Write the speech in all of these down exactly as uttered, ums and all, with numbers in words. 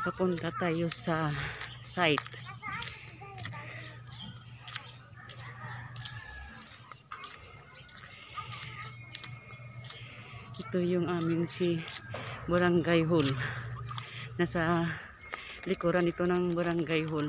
Papunta tayo sa site. Ito yung aming si Barangay Hall. Nasa likuran ito ng Barangay Hall.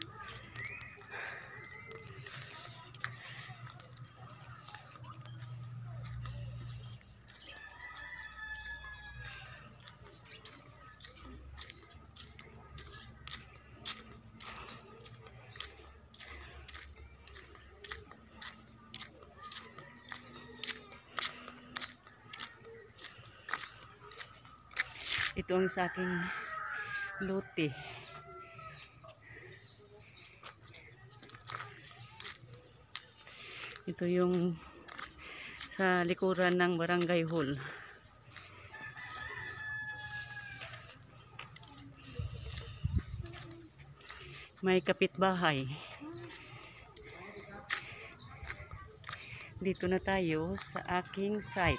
Ito ang sa aking lote. Ito yung sa likuran ng Barangay Hall. May kapitbahay. Dito na tayo sa aking site.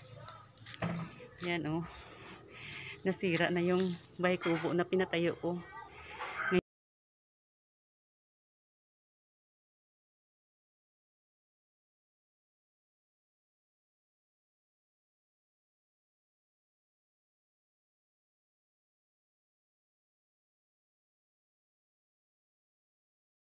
Yan oh. Nasira na yung bahay kubo na pinatayo ko.